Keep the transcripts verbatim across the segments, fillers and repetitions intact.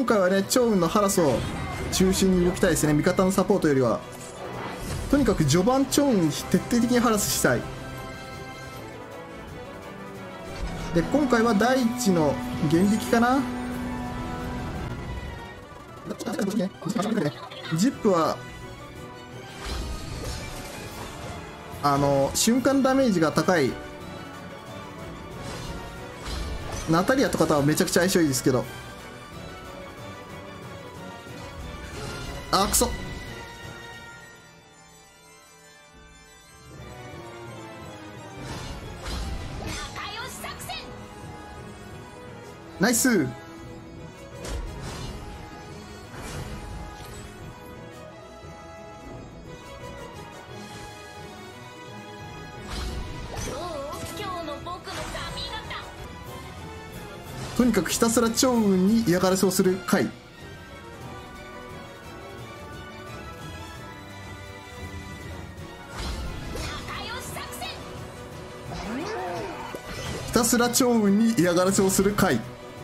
回はね趙雲のハラスを中心に動きたいですね。味方のサポートよりはとにかく序盤趙雲に徹底的にハラスしたい。で今回は第一の減引きかな。ジップはあの瞬間ダメージが高いナタリアとかとはめちゃくちゃ相性いいですけど、あくそナイス。とにかくひたすら趙雲に嫌がらせをする回。ひたすら趙雲に嫌がらせをする回。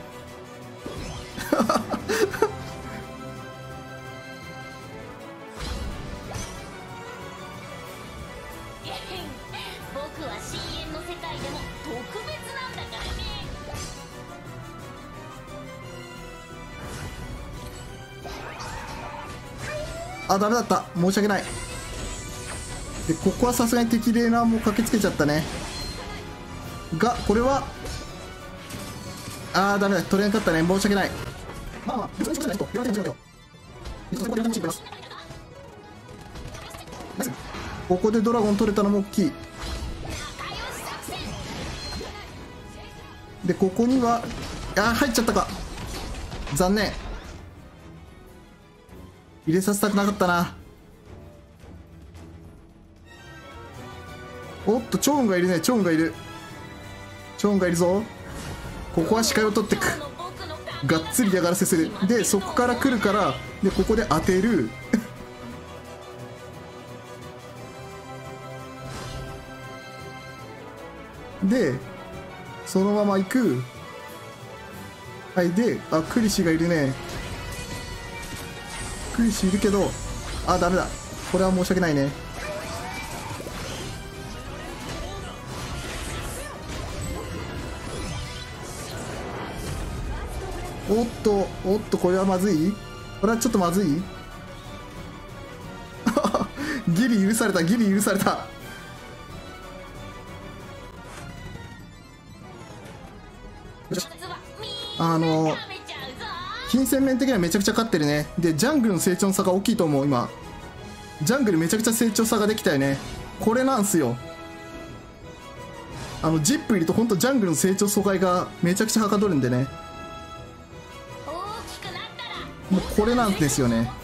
僕は深淵の世界でも特別なんだからね。 あ、ダメだった、申し訳ない。でここはさすがに敵レーナーも駆けつけちゃったね。がこれはあーダメだ、取れなかったね、申し訳ない。まあまあここでドラゴン取れたのも大きい。でここにはあー入っちゃったか、残念。入れさせたくなかったな。おっと趙雲がいるね、趙雲がいる趙雲がいるぞ。ここは視界を取ってく、がっつり嫌がらせする。でそこから来るからでここで当てるでそのまま行く。はいであクリシがいるね、クリシいるけどあダメだ、これは申し訳ないね。おっとおっとこれはまずい、これはちょっとまずいギリ許された、ギリ許された。あの金銭面的にはめちゃくちゃ勝ってるね。でジャングルの成長の差が大きいと思う。今ジャングルめちゃくちゃ成長差ができたよね。これなんすよ、あのジップいると本当ジャングルの成長阻害がめちゃくちゃはかどるんでね、もうこれなんですよね。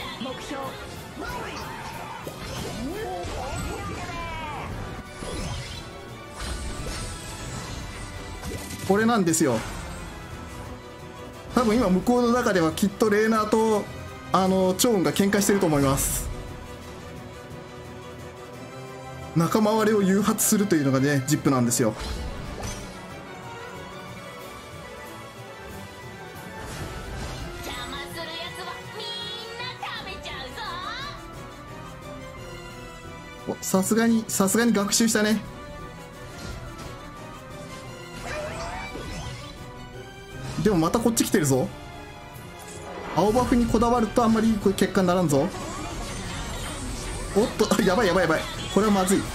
これなんですよ。多分今向こうの中ではきっとレーナーとあの趙雲が喧嘩してると思います。仲間割れを誘発するというのがねジップなんですよ。さすがにさすがに学習したね。でもまたこっち来てるぞ。青バフにこだわるとあんまりいい結果にならんぞ。おっとやばいやばいやばい、これはまずい。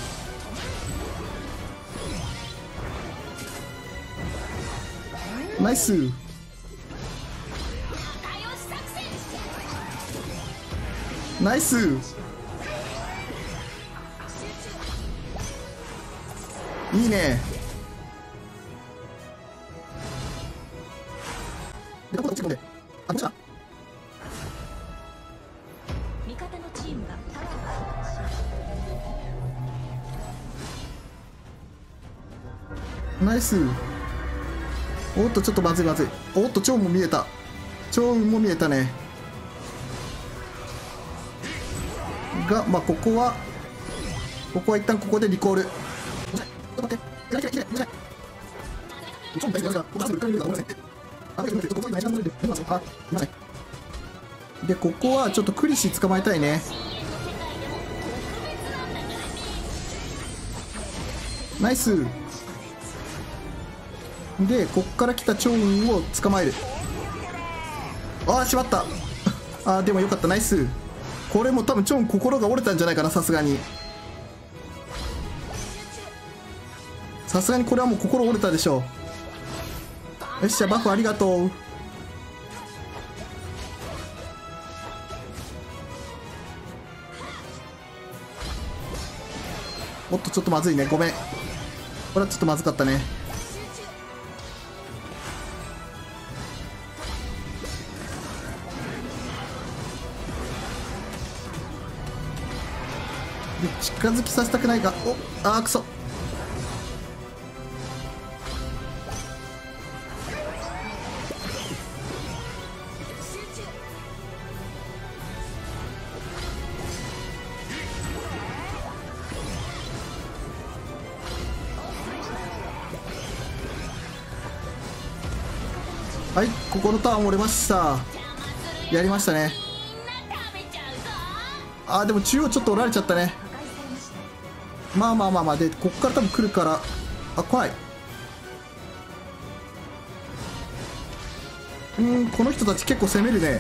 ナイス。ナイス。いいね。で、こっちこで。あ、どうした？味方のチームがタワー。ナイス。おっとちょっとまずいまずい。おっと蝶も見えた。蝶も見えたね。が、まあここはここは一旦ここでリコール。ちょっと待って。いけないいけないいけない。ちょっと待ってください。僕はすぐ来るんだ。ごめんなさい。あ、ちょっと待って。ちょっとここに大事なもので。あ、すみません。 でここはちょっとクリシー捕まえたいね。ナイスで、こっから来たチョウンを捕まえる。ああしまったあーでもよかった、ナイス。これも多分チョウン心が折れたんじゃないかな、さすがにさすがにこれはもう心折れたでしょう。よっしゃ、バフありがとう。おっとちょっとまずいね、ごめん、これはちょっとまずかったね。で近づきさせたくないが、おあーくそ。はい、ここのターン折れました。やりましたね。あーでも中央ちょっと折られちゃったね。まあまあまあまあ、でこっから多分来るから、あ怖い。うーんこの人たち結構攻めるね。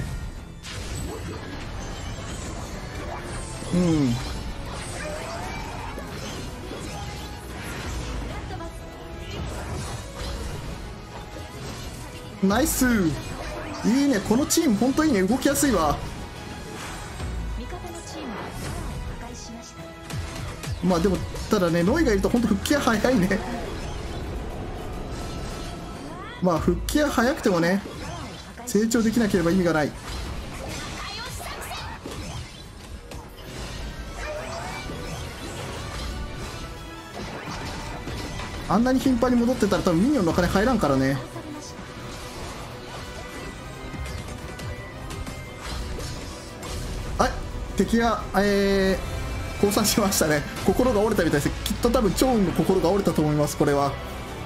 うんナイス、いいね、このチーム本当にいいね、動きやすいわ。まあでもただね、ノイがいると本当復帰は早いねまあ復帰は早くてもね、成長できなければ意味がない。あんなに頻繁に戻ってたら多分ミニオンの金入らんからね。あ、敵がえー、降参しましたね。心が折れたみたいです。きっと多分チョウンの心が折れたと思います。これは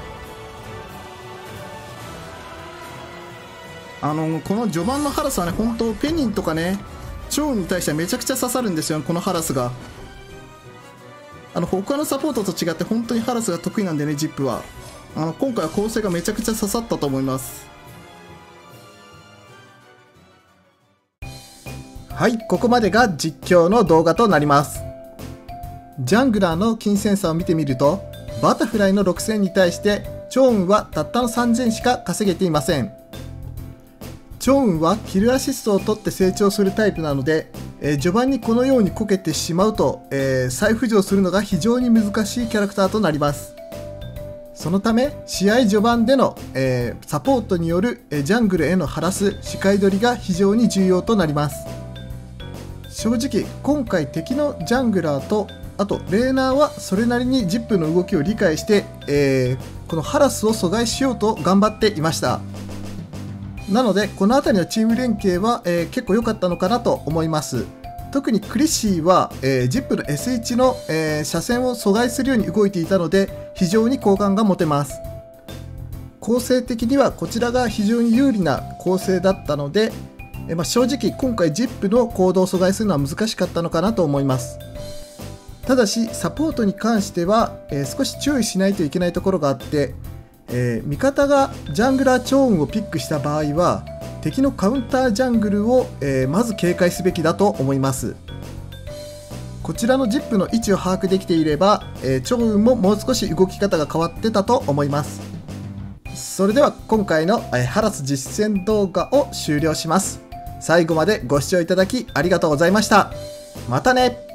あのこの序盤のハラスはね、本当ペニンとかねチョウンに対してはめちゃくちゃ刺さるんですよ、このハラスが。あの他のサポートと違って本当にハラスが得意なんでね、ジップはあの今回は構成がめちゃくちゃ刺さったと思います。はい、ここまでが実況の動画となります。ジャングラーの金センサーを見てみると、バタフライのろくせんに対してチョウンはたったのさんぜんしか稼げていません。チョウンはキルアシストを取って成長するタイプなので、えー、序盤にこのようにこけてしまうと、えー、再浮上するのが非常に難しいキャラクターとなります。そのため試合序盤での、えー、サポートによる、えー、ジャングルへのハラス視界取りが非常に重要となります。正直今回敵のジャングラーとあとレーナーはそれなりにジップの動きを理解して、えー、このハラスを阻害しようと頑張っていました。なのでこの辺りのチーム連携は、えー、結構良かったのかなと思います。特にクリッシーは、えー、ジップの エスワン の、えー、車線を阻害するように動いていたので非常に好感が持てます。構成的にはこちらが非常に有利な構成だったので、えーまあ、正直今回ジップの行動を阻害するのは難しかったのかなと思います。ただしサポートに関しては、えー、少し注意しないといけないところがあって、えー、味方がジャングラーチョウンをピックした場合は敵のカウンタージャングルを、えー、まず警戒すべきだと思います。こちらのジップの位置を把握できていれば、えー、チョウンももう少し動き方が変わってたと思います。それでは今回の、えー、ハラス実践動画を終了します。最後までご視聴いただきありがとうございました。またね。